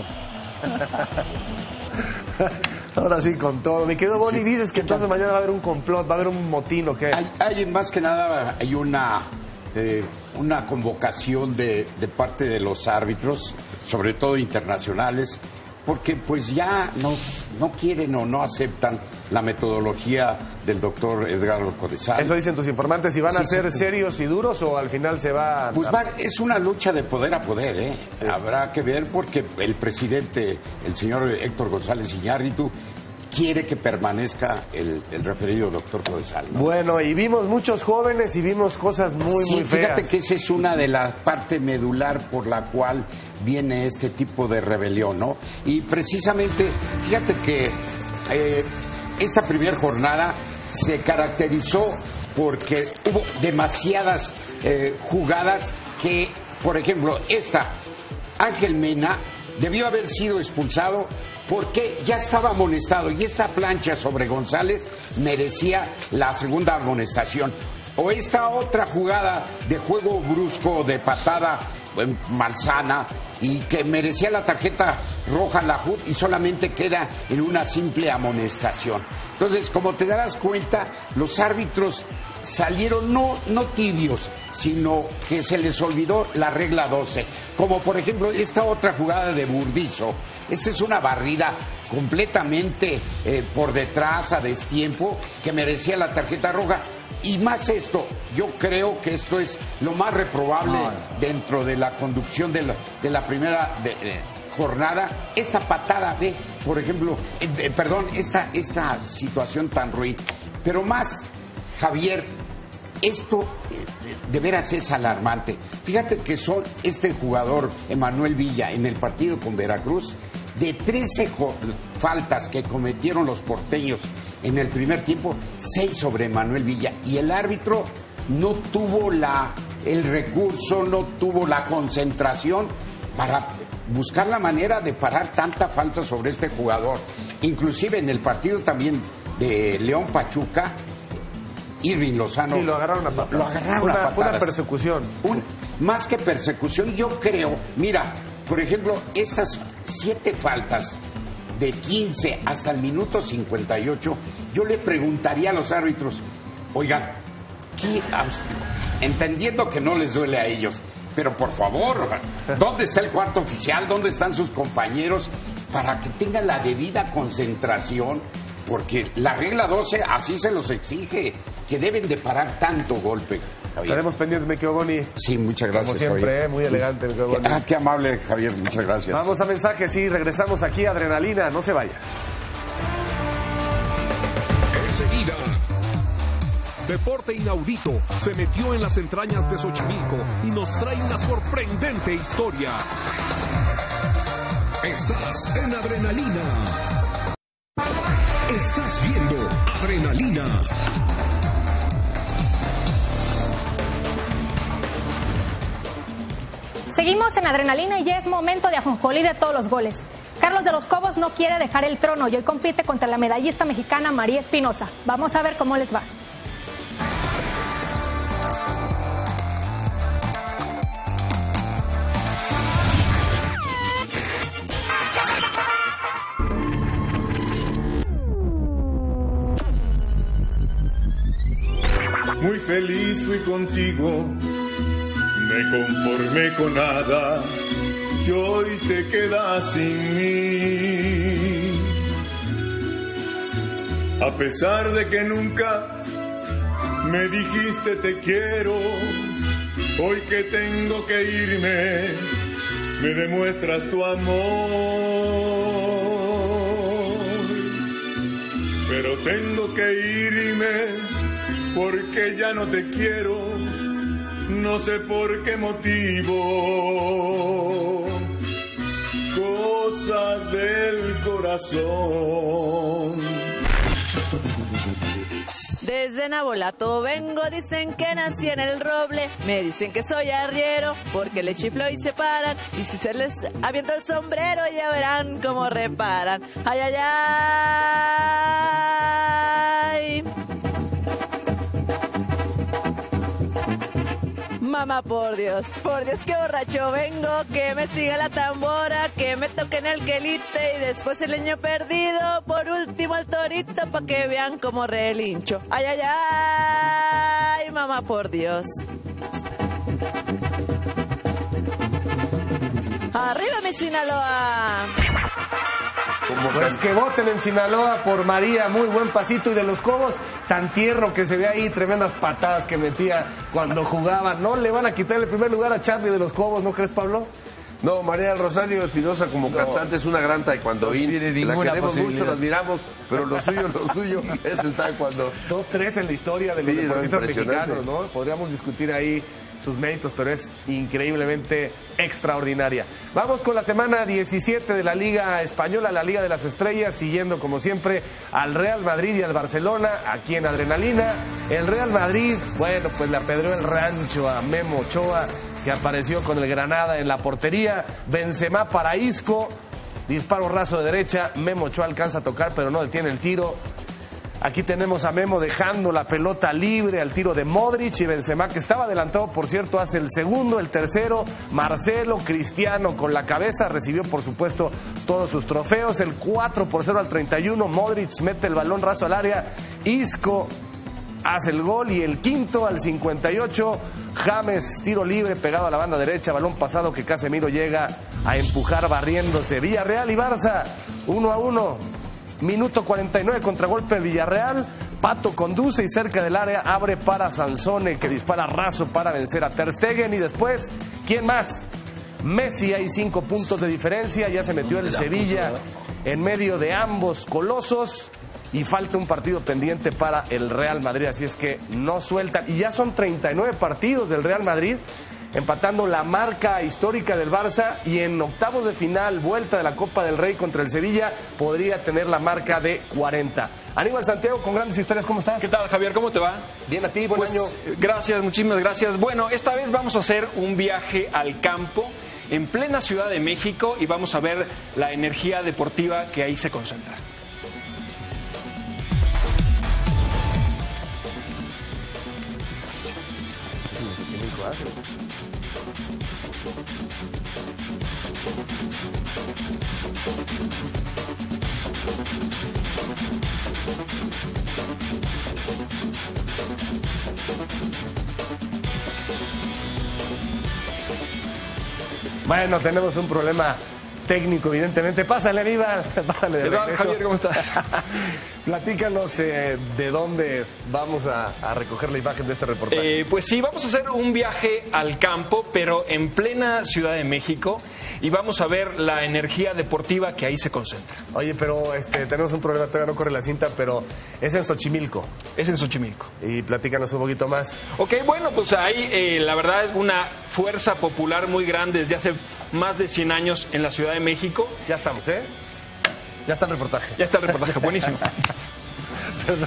Ahora sí, con todo. Mi querido Boni, dices que entonces mañana va a haber un complot, va a haber un motín, ¿o qué? Hay más que nada, hay una convocación de parte de los árbitros, sobre todo internacionales, porque pues ya no quieren o no aceptan la metodología del doctor Edgardo Codesal. Eso dicen tus informantes. ¿Y van a ser serios y duros o al final se va...? Pues es una lucha de poder a poder, ¿eh? Sí. Habrá que ver porque el presidente, el señor Héctor González Iñárritu, quiere que permanezca el referido doctor Codesal, ¿no? Bueno, y vimos muchos jóvenes y vimos cosas muy feas. Fíjate que esa es una de las partes medular por la cual viene este tipo de rebelión, ¿no? Y precisamente, fíjate que esta primera jornada se caracterizó porque hubo demasiadas jugadas que, por ejemplo, Ángel Mena debió haber sido expulsado porque ya estaba amonestado y esta plancha sobre González merecía la segunda amonestación. O esta otra jugada de juego brusco, de patada malsana y que merecía la tarjeta roja Lahoud y solamente queda en una simple amonestación. Entonces, como te darás cuenta, los árbitros salieron no tibios, sino que se les olvidó la regla 12. Como por ejemplo esta otra jugada de Burdizo. Esta es una barrida completamente por detrás, a destiempo, que merecía la tarjeta roja. Y más esto, yo creo que esto es lo más reprobable dentro de la conducción de la primera jornada. Esta patada de, por ejemplo, esta situación tan ruin. Pero más, Javier, esto de veras es alarmante. Fíjate que este jugador, Emanuel Villa, en el partido con Veracruz, de 13 faltas que cometieron los porteños en el primer tiempo, 6 sobre Manuel Villa. Y el árbitro no tuvo el recurso, no tuvo la concentración para buscar la manera de parar tanta falta sobre este jugador. Inclusive en el partido también de León Pachuca, Irving Lozano... Sí, lo agarraron a patadas. Lo agarraron a patadas. Fue una persecución. Más que persecución, yo creo... Mira, por ejemplo, estas 7 faltas de 15 hasta el minuto 58, yo le preguntaría a los árbitros, oigan, entendiendo que no les duele a ellos, pero por favor, ¿dónde está el cuarto oficial? ¿Dónde están sus compañeros? Para que tengan la debida concentración, porque la regla 12 así se los exige, que deben de parar tanto golpe. Javier. Estaremos pendientes, Mequio Boni. Sí, muchas gracias, como siempre, Javier. Muy elegante, Mequio Boni. Qué amable, Javier, muchas gracias. Vamos a mensajes y regresamos aquí a Adrenalina, no se vaya. Enseguida, deporte inaudito se metió en las entrañas de Xochimilco y nos trae una sorprendente historia. Estás en Adrenalina. Estás viendo Adrenalina. Seguimos en Adrenalina y ya es momento de ajonjolí de todos los goles. Carlos de los Cobos no quiere dejar el trono y hoy compite contra la medallista mexicana María Espinosa. Vamos a ver cómo les va. Muy feliz fui contigo, me conformé con nada y hoy te quedas sin mí. A pesar de que nunca me dijiste te quiero, hoy que tengo que irme, me demuestras tu amor. Pero tengo que irme porque ya no te quiero, no sé por qué motivo, cosas del corazón. Desde Nabolato vengo, dicen que nací en el roble, me dicen que soy arriero, porque le chiflo y se paran, y si se les avienta el sombrero ya verán cómo reparan. Ay, ay, ay. Mamá, por Dios, que borracho vengo, que me siga la tambora, que me toquen el quelite y después el leño perdido, por último el torito pa' que vean como relincho. Ay, ay, ay, mamá, por Dios. ¡Arriba mi Sinaloa! Pues que voten en Sinaloa por María, muy buen pasito. Y de los Cobos, tan tierno que se ve ahí, tremendas patadas que metía cuando jugaba. No le van a quitar el primer lugar a Charlie de los Cobos, ¿no crees, Pablo? No, María del Rosario Espinosa como cantante es una gran taekwondoín. La queremos mucho, la admiramos, pero lo suyo es el taekwondo. 2-3 en la historia de los deportistas mexicanos, ¿no? Podríamos discutir ahí sus méritos, pero es increíblemente extraordinaria. Vamos con la semana 17 de la Liga Española, la Liga de las Estrellas, siguiendo como siempre al Real Madrid y al Barcelona, aquí en Adrenalina. El Real Madrid, bueno, pues le apedreó el rancho a Memo Ochoa, que apareció con el Granada en la portería. Benzema para Isco, disparo raso de derecha, Memo Ochoa alcanza a tocar, pero no detiene el tiro. Aquí tenemos a Memo dejando la pelota libre al tiro de Modric, y Benzema, que estaba adelantado, por cierto, hace el segundo, el tercero. Marcelo, Cristiano con la cabeza, recibió por supuesto todos sus trofeos. El 4-0 al 31, Modric mete el balón raso al área, Isco hace el gol, y el quinto al 58, James, tiro libre pegado a la banda derecha, balón pasado que Casemiro llega a empujar barriéndose. Villarreal y Barça, 1-1. Minuto 49, contragolpe Villarreal. Pato conduce y cerca del área abre para Sansone, que dispara raso para vencer a Ter Stegen. Y después, ¿quién más? Messi, hay 5 puntos de diferencia. Ya se metió el Sevilla en medio de ambos colosos. Y falta un partido pendiente para el Real Madrid. Así es que no sueltan. Y ya son 39 partidos del Real Madrid, empatando la marca histórica del Barça, y en octavos de final, vuelta de la Copa del Rey contra el Sevilla, podría tener la marca de 40. Aníbal Santiago, con grandes historias, ¿cómo estás? ¿Qué tal, Javier? ¿Cómo te va? Bien, a ti, buen año. Gracias, muchísimas gracias. Bueno, esta vez vamos a hacer un viaje al campo en plena Ciudad de México y vamos a ver la energía deportiva que ahí se concentra. Bueno, tenemos un problema técnico, evidentemente. Pásale, Aníbal. Pásale de regreso. Javier, ¿cómo estás? Platícanos de dónde vamos a recoger la imagen de este reportaje. Pues sí, vamos a hacer un viaje al campo, pero en plena Ciudad de México, y vamos a ver la energía deportiva que ahí se concentra. Oye, pero tenemos un problema, todavía no corre la cinta, pero es en Xochimilco. Es en Xochimilco. Y platícanos un poquito más. Ok, bueno, pues ahí la verdad es una fuerza popular muy grande desde hace más de 100 años en la Ciudad de México. Ya estamos, ¿eh? Ya está el reportaje. Ya está el reportaje, buenísimo. Perdón.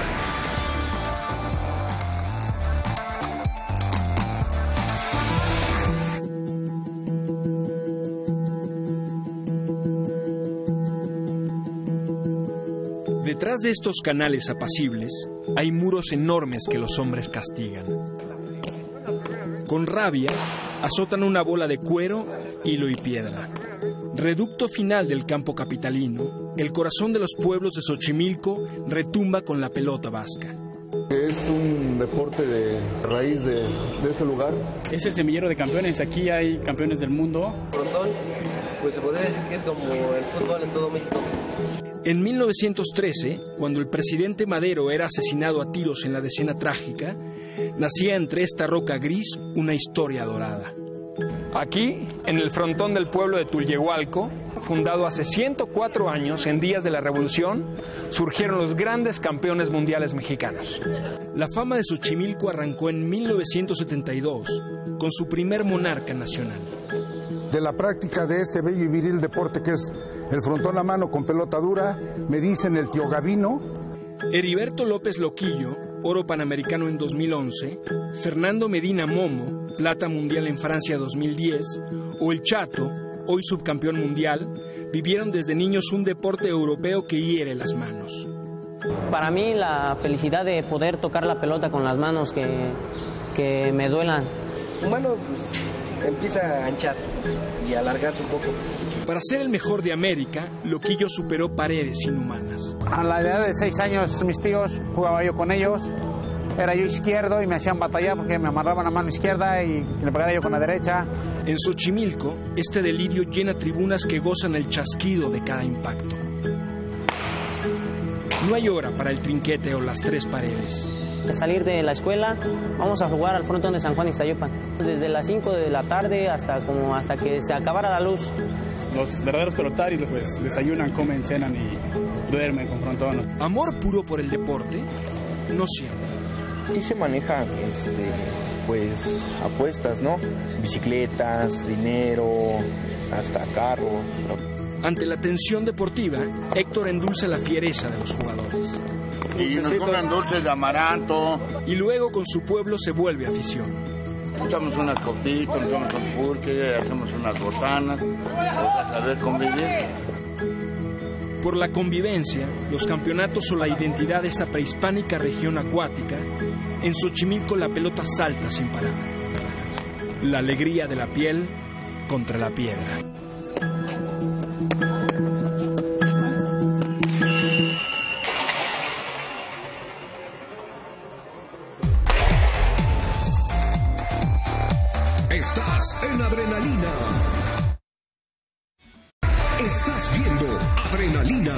Detrás de estos canales apacibles hay muros enormes que los hombres castigan. Con rabia, azotan una bola de cuero, hilo y piedra. Reducto final del campo capitalino, el corazón de los pueblos de Xochimilco retumba con la pelota vasca. Es un deporte de raíz de este lugar. Es el semillero de campeones, aquí hay campeones del mundo. Frontón, pues se podría decir que es como el fútbol en todo México. En 1913, cuando el presidente Madero era asesinado a tiros en la Decena Trágica, nacía entre esta roca gris una historia dorada. Aquí, en el frontón del pueblo de Tulyehualco, fundado hace 104 años, en días de la Revolución, surgieron los grandes campeones mundiales mexicanos. La fama de Xochimilco arrancó en 1972, con su primer monarca nacional. De la práctica de este bello y viril deporte que es el frontón a mano con pelota dura, me dicen el tío Gavino. Heriberto López Loquillo, oro panamericano en 2011, Fernando Medina Momo, plata mundial en Francia 2010, o el Chato, hoy subcampeón mundial, vivieron desde niños un deporte europeo que hiere las manos. Para mí la felicidad de poder tocar la pelota con las manos que me duelan. Bueno, pues, empieza a anchar y a alargarse un poco. Para ser el mejor de América, Loquillo superó paredes inhumanas. A la edad de 6 años, mis tíos, jugaba yo con ellos. Era yo izquierdo y me hacían batallar porque me amarraban la mano izquierda y le pegara yo con la derecha. En Xochimilco, este delirio llena tribunas que gozan el chasquido de cada impacto. No hay hora para el trinquete o las tres paredes. Al salir de la escuela, vamos a jugar al frontón de San Juan Ixtayopan. Desde las 5 de la tarde hasta que se acabara la luz. Los verdaderos pelotarios pues desayunan, comen, cenan y duermen con frontón. Amor puro por el deporte, no siempre. Sí se manejan pues apuestas, ¿no? Bicicletas, dinero, hasta carros. Ante la tensión deportiva, Héctor endulza la fiereza de los jugadores. Y nos comen dulces de amaranto. Y luego con su pueblo se vuelve afición. Echamos unas coquitas, echamos un pulque, hacemos unas botanas, para saber convivir. Por la convivencia, los campeonatos o la identidad de esta prehispánica región acuática, en Xochimilco la pelota salta sin parar. La alegría de la piel contra la piedra. Estás en Adrenalina. Estás viendo Adrenalina.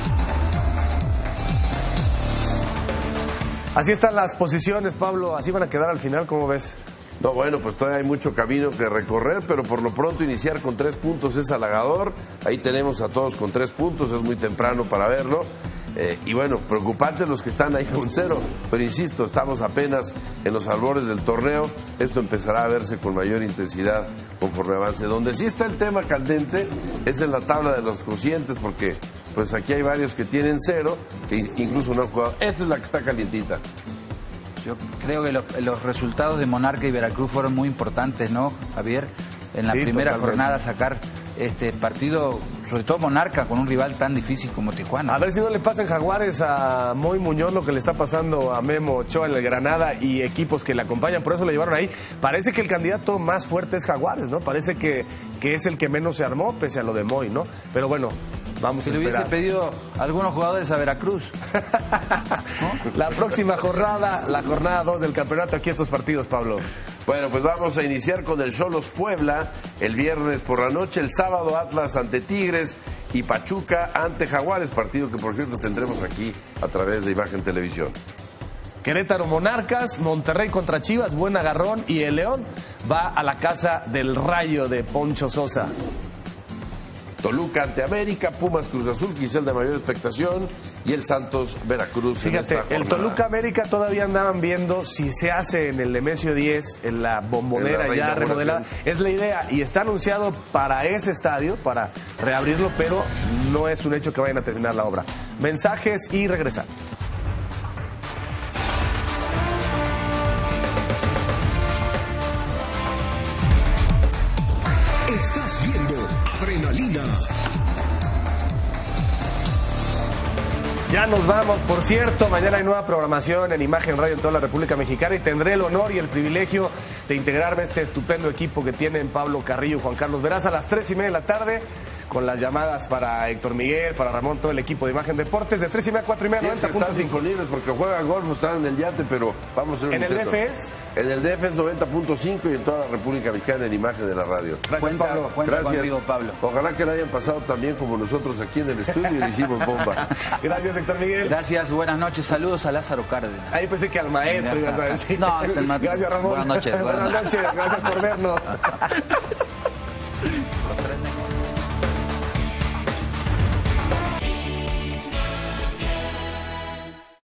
Así están las posiciones, Pablo. Así van a quedar al final, ¿cómo ves? No, bueno, pues todavía hay mucho camino que recorrer, pero por lo pronto iniciar con 3 puntos es halagador. Ahí tenemos a todos con 3 puntos, es muy temprano para verlo. Y bueno, preocupantes los que están ahí con 0, pero insisto, estamos apenas en los albores del torneo. Esto empezará a verse con mayor intensidad conforme avance. Donde sí está el tema candente es en la tabla de los cocientes, porque pues aquí hay varios que tienen 0, que incluso no han jugado. Esta es la que está calientita. Yo creo que los resultados de Monarca y Veracruz fueron muy importantes, ¿no, Javier? En la primera jornada sacar este partido, sobre todo Monarca, con un rival tan difícil como Tijuana. A ver si no le pasa en Jaguares a Moy Muñoz lo que le está pasando a Memo Ochoa en el Granada y equipos que le acompañan, por eso lo llevaron ahí. Parece que el candidato más fuerte es Jaguares, ¿no? Parece que es el que menos se armó, pese a lo de Moy, ¿no? Pero bueno, vamos a esperar. Si le hubiese pedido a algunos jugadores a Veracruz. ¿No? La próxima jornada, la jornada 2 del campeonato, aquí estos partidos, Pablo. Bueno, pues vamos a iniciar con el Xolos Puebla el viernes por la noche, el sábado Atlas ante Tigres y Pachuca ante Jaguares, partido que por cierto tendremos aquí a través de Imagen Televisión. Querétaro Monarcas, Monterrey contra Chivas, buen agarrón, y el León va a la casa del Rayo de Poncho Sosa. Toluca ante América, Pumas Cruz Azul, quizá el de mayor expectación, y el Santos Veracruz. Fíjate, el Toluca América todavía andaban viendo si se hace en el Nemesio 10, en la Bombonera ya remodelada. Es la idea, y está anunciado para ese estadio, para reabrirlo, pero no es un hecho que vayan a terminar la obra. Mensajes y regresamos. Estás viendo Adrenalina. Ya nos vamos, por cierto, mañana hay nueva programación en Imagen Radio en toda la República Mexicana y tendré el honor y el privilegio de integrarme a este estupendo equipo que tienen Pablo Carrillo y Juan Carlos Verás a las 3:30 de la tarde con las llamadas para Héctor Miguel, para Ramón, todo el equipo de Imagen Deportes de 3:30 a 4:30, 90.5. Están disponibles porque juegan golf, están en el yate, pero vamos a hacer un ¿En intento. el DF es? En el DF es 90.5 y en toda la República Mexicana en Imagen de la radio. Gracias, Pablo. Cuenta conmigo, Pablo. Ojalá que la hayan pasado tan bien como nosotros aquí en el estudio y le hicimos bomba. Gracias, Héctor Miguel. Gracias, buenas noches, saludos a Lázaro Cárdenas. Ahí pensé que al maestro ibas a decir. No, Gracias, Ramón. Buenas noches. Buenas noches, gracias por vernos.